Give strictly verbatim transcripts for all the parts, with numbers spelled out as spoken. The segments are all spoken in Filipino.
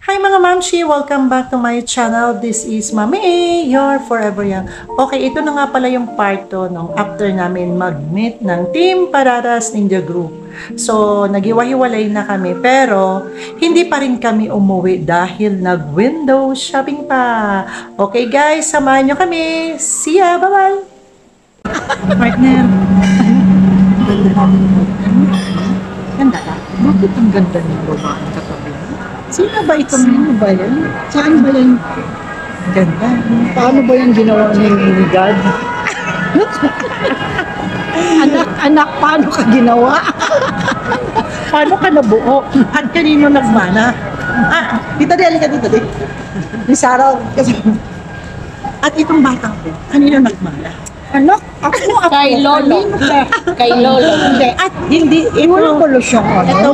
Hi mga mamshi! Welcome back to my channel. This is Mami A, your forever young. Okay, ito na nga pala yung part two nung after namin mag-meet ng Team Pararas Ninja Group. So, naghiwa-hiwalay na kami pero hindi pa rin kami umuwi dahil nag-window shopping pa. Okay guys, samahan nyo kami. See ya! Bye-bye! Partner! Ganda ka? Bakit ang ganda ng babaeng katabi? Sino ba ito? Sino ba yan? Saan ba yan? Ganda. Paano ba yan ginawa ni God? anak, anak, paano ka ginawa? Paano ka nabuo? At kanino nagmana? Ah, dito di, alika dito di. Ni Sarah. At itong batang ko, kanino nagmana? Anak, ako, ako. Kay Lolo. Kay Lolo. Hindi. At hindi, ito. Ito, siyang ano. Ito,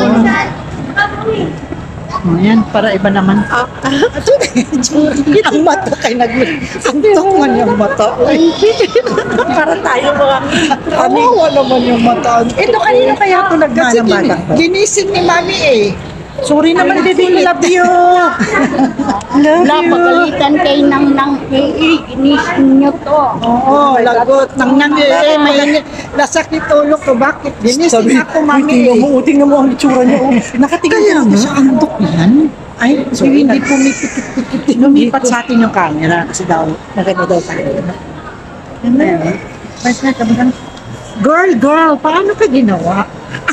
ayan, para iba naman. Ah, ang mata kay nag-antok man yung mata. Para tayo mga kawawa naman yung mata. Ito, kanino kaya ito nagmana bata? Ginising ni Mami eh. Sorry naman, baby. Love you. Love Wala, you. pagalitan kay nang nang eh, inisin nyo to. Oo, lagot. Nang nang eh, may nasakit ulo ko. Bakit? Ginising ako, Mami eh. Tingnan mo, tingnan mo ang itsura niya. Nakatingin ka sa antok yan. Ay, so hindi pumipit-pit-pit. Lumipat sa atin yung camera kasi daw, maganda daw tayo. Yan na yun. Girl, girl, paano ka ginawa?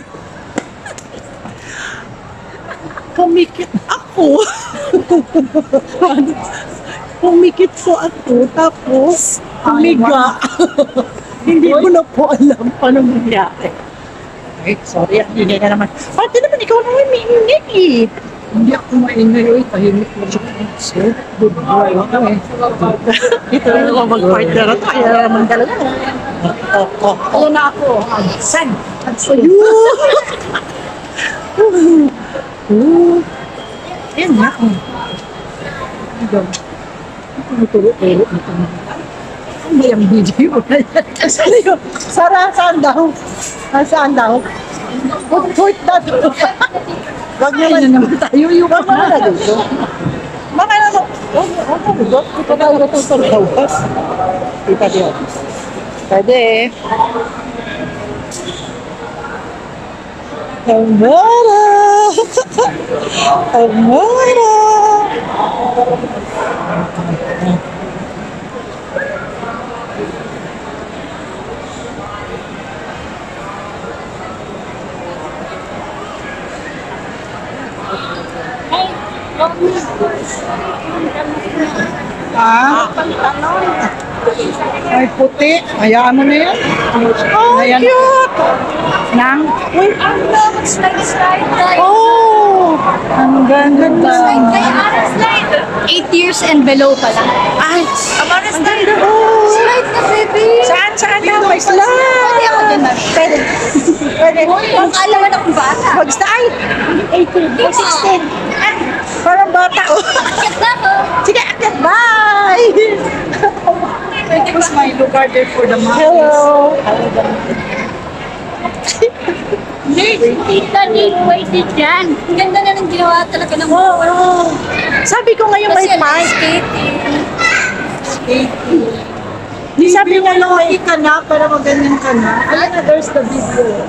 Pumikit ako. Pumikit po ako, tapos pumiga. Hindi ko na po alam paano nangyari. Ay, sorry, ang ingay na naman. Pati naman, ikaw naman may ingay eh. Hindi ako maingay, oy, tahimik mo siya. So, good boy ako eh. Ito rin ako mag-partner at kaya naman talaga. Oh, oh, oh. Ayan na ako. San? Ayun! Oh, ayan nga. Ito. Tumuturo-turo nito. Ano ba yung video na yan? Saan yun? Sara, saan daw? Saan daw? Put na to. Wag naman naman tayo. Yung mga na dito. Mga na no. Huwag mo dito. Ito na yung tutulawas. Kita diyo. Pwede. Amara! Amara! Hey, Ah? Ay, puti. Hayaan mo na yan. Oh, ayan. Cute! Nang? Uy, ang love, slide, slide, slide. oh! Ang ganda. Slide kayo, Ara, slide. Eight years and below pa lang. Ay, Amara, ang slide. ganda. Oh! Slide na, baby. Saan, saan na? May Pwede ako slide. din na. Pwede. Pwede. Ang alaman akong bata. Magsta ay. eighteen, sixteen. Ah, parang bata. Oh. Akit na ako. Sige, akit. Bye! Pwede was my lugar there for the monkeys. Hello. Tita, di pwede dyan. Ang ganda na ng ginawa talaga ng Oo. Oh, oh. Sabi ko ngayon may Kasi park. skating. Skating. Di sabi nga lang, ay ka na, para maganyan ka na. Ayan na, there's the video.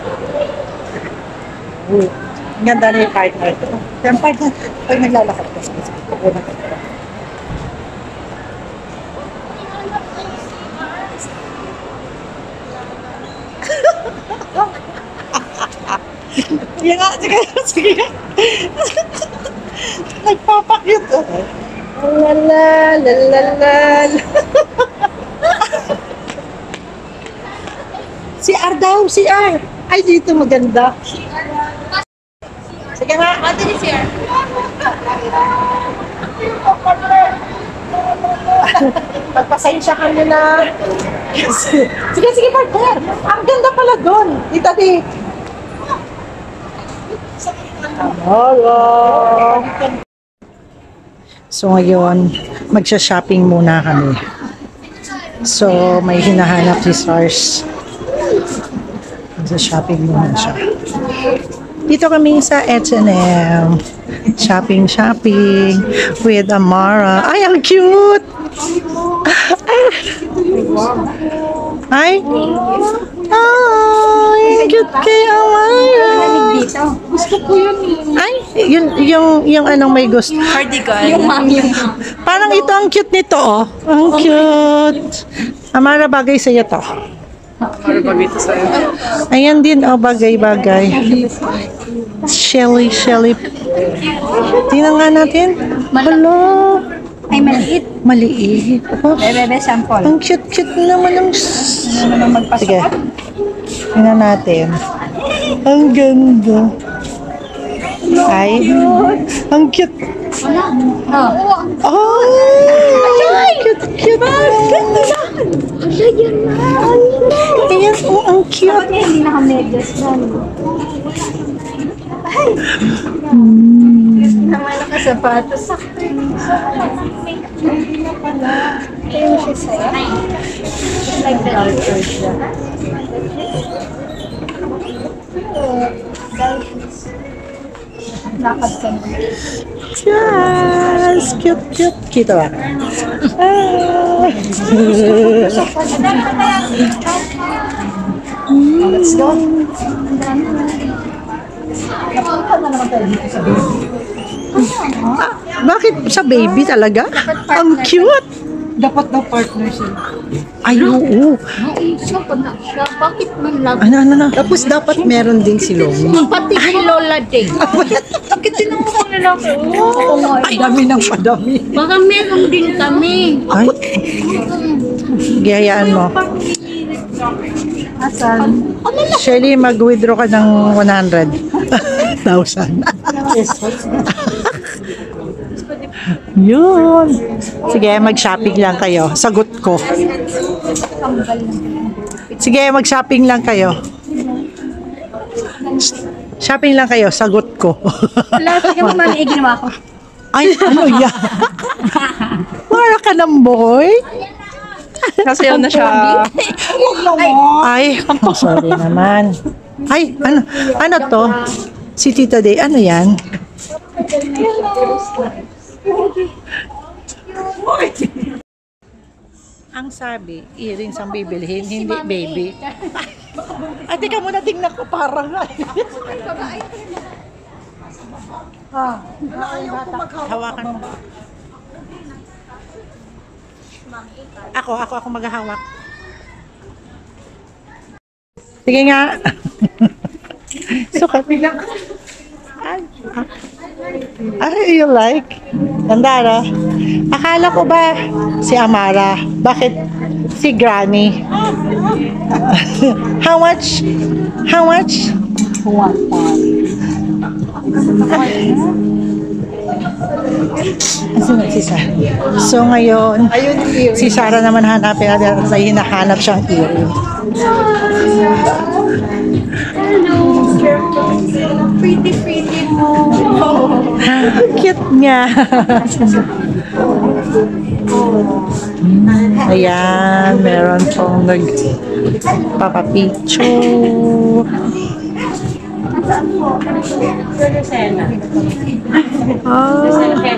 Oh, ang ganda na yung partner ko. Yung partner, pag naglalakad ko, ako na. Sige nga, sige nga, sige nga. Nagpapakyut. Lala, lalala. Si R daw, si R. Ay, dito maganda. Sige nga. Ate ni Sir. Magpasensya ka nyo na. Sige, sige, partner. Ang ganda pala doon. Dito, di. Hello. So ngayon, magsha-shopping muna kami. So may hinahanap si Sars. Magsha-shopping muna siya. Dito kami sa H and M. Shopping, shopping with Amara. Ay, ang cute! Ay! Ay, cute kay Amara! Gusto ko yun eh. Ay, yun, yung, yung anong may gusto. Cardigan. Yung mami. Parang ito ang cute nito, oh. Ang cute. Amara, bagay sa'yo to. Para bagay ito sa'yo. Ayan din, oh, bagay-bagay. Shelly, Shelly. Tingnan nga natin. Hello. Ay, maliit. Maliit. Oh, Bebe, sample. ang cute-cute naman ng... Sige. Tingnan natin. Ang ganda. Ay, ang cute. Oh. Oh, cute, cute. Ayan, oh, ang cute. Hindi naka-medyas na. Naman nakasapatos. Sakto yun. Kaya mo siya sa'yo. Like that. Lakad ka mo. Yes, cute, cute. Kita ba? Ah. Let's go. Napunta na naman tayo dito sa baby. Ah, bakit sa baby talaga? Ang cute. Dapat daw partner siya. Ay, oo. Siya pa na siya. Bakit man lang? Ano, ano, ano? Tapos dapat meron ding si Lomi. Pati kay Lola Day. Bakit tinanong nila ko? Oo nga. Ay, dami ng padami. Baka meron din kami. Ay, gayaan mo. Asan? Shelly, mag-withdraw ka ng one hundred thousand. Yun. Sige, mag-shopping lang kayo. Sagot ko. Sige, mag-shopping lang kayo. Shopping lang kayo. Sagot ko. Wala, sige mo mami, eh, ginawa ko. Ay, ano yan? Para ka ng boy? Nasayaw na siya. Ay, oh, sorry naman. Ay, ano, ano to? Si Tita Day, ano yan? Ang sabi, earrings ang bibilhin, hindi baby. Ay, teka muna, tingnan ko parang. Ah, hawakan mo. Ako, ako, ako maghahawak. Sige nga. Sukat. Ay, ay, you like? Tandara. Akala ko ba si Amara? Bakit si Granny? How much? How much? Asan si Sarah? So ngayon, si Sarah naman hanapin natin at may hinahanap siyang earring. Pretty, pretty mo. Cute niya. Ayan, meron pong nagpapapicture. Ah.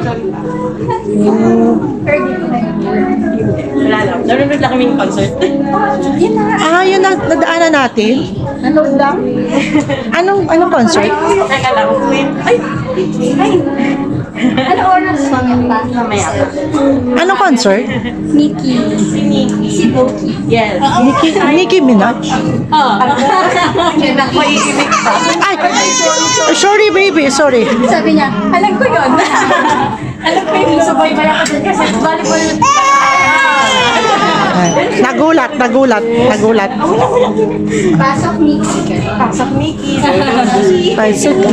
Wala lang. Nanonood lang kaming concert. Ah, yun na, nadaanan natin. Nanood lang? Anong anong concert? Teka lang. Ay! Ay! Ano oras lang pa? Mamaya. Anong concert? Mickey. Si Nikki. Si Boki. Yes. Nicki, Nicki Minaj? Oo. Maiimik pa. Ay, sorry baby, sorry. Sabi niya, alam ko yun. Alam ko yung sabay ba ako dyan kasi volleyball. Ay, nagulat, nagulat, nagulat. Pasok Mickey. Pasok Nikki. Ay, sige.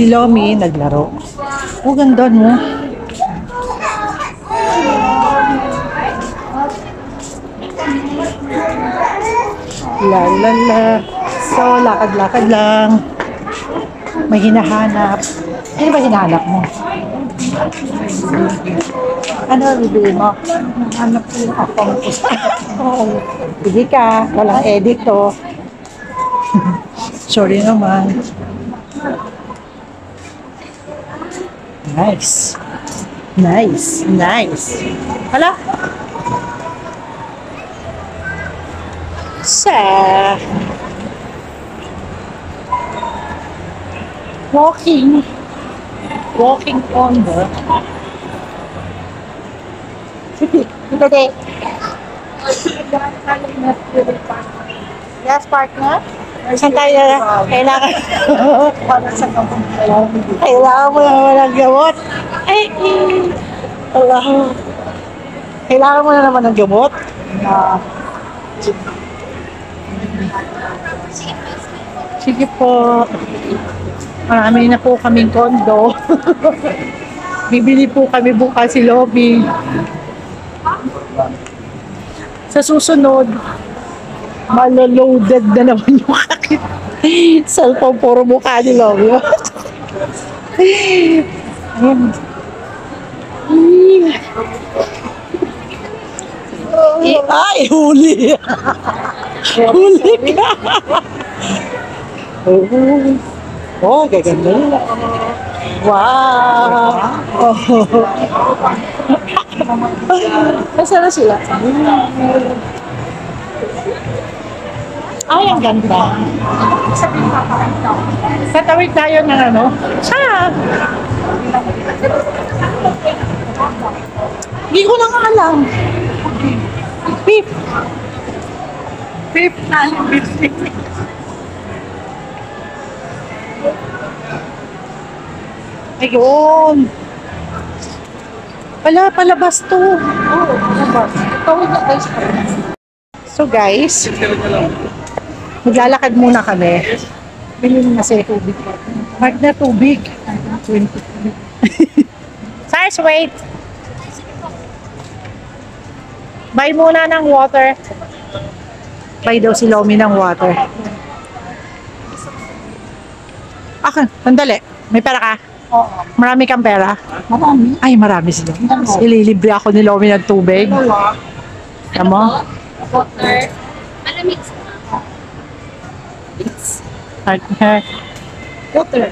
Si Lomi naglaro. Oh, ganda no? La la la. So, lakad-lakad lang. May hinahanap. Ano ba hinahanap mo? Ano bibili mo? Hanap ko yung account ko. Hindi ka. Walang edit to. Sorry naman. Nice. Nice. Nice. Hala? Sa walking walking on the sige, dito de. Yes, partner. Saan tayo na? Kailangan kailangan mo na naman ng gamot. Ay, Allah. Kailangan mo na naman ng gamot. Na sige po. Marami na po kaming kondo. Bibili po kami bukas si Lobby. Sa susunod, maloloaded na naman yung aking cellphone. Puro mukha ni Lobby. Ayan. Ay, huli! Huli ka! Oh, oh, gaganda nila. Wow! Oh. Nasaan na sila? Ay, ang ganda. Tatawid tayo ng ano? Saan? Hindi ko lang alam. Beef. Beef na. Beef. Ayun. Wala, palabas to. Oo, palabas. Tawid na ice cream. So guys, maglalakad muna kami. Bilhin na si tubig. Mark na tubig. Sirs, wait. Buy muna ng water. Buy daw si Lomi ng water. Akin, sandali. May pera ka? Oo. Marami kang pera? Marami. Ay, marami sila. Ililibre ako ni Lomi ng tubig. Tama mo? Water. Malamig. Partner. Water.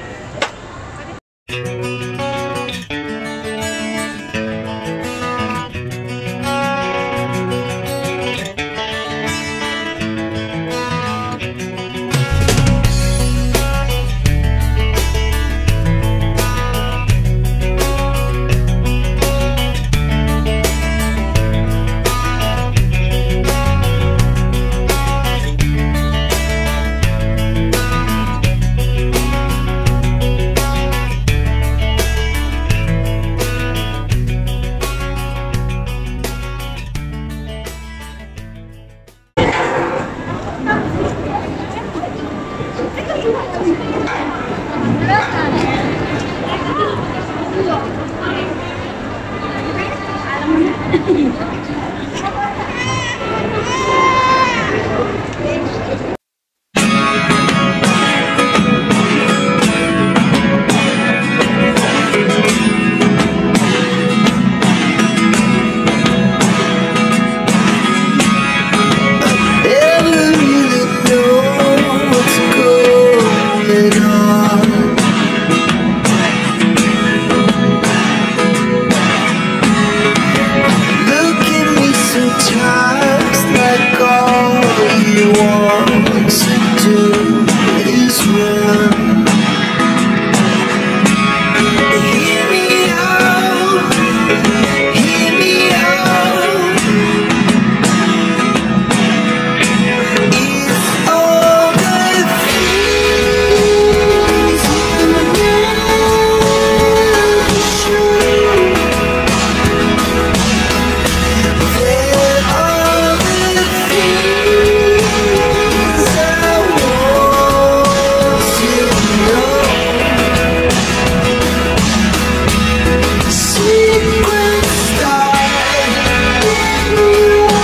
secret star in your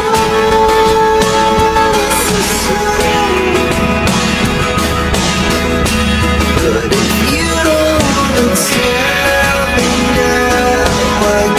heart. So shine. But if you don't wanna tell me now, I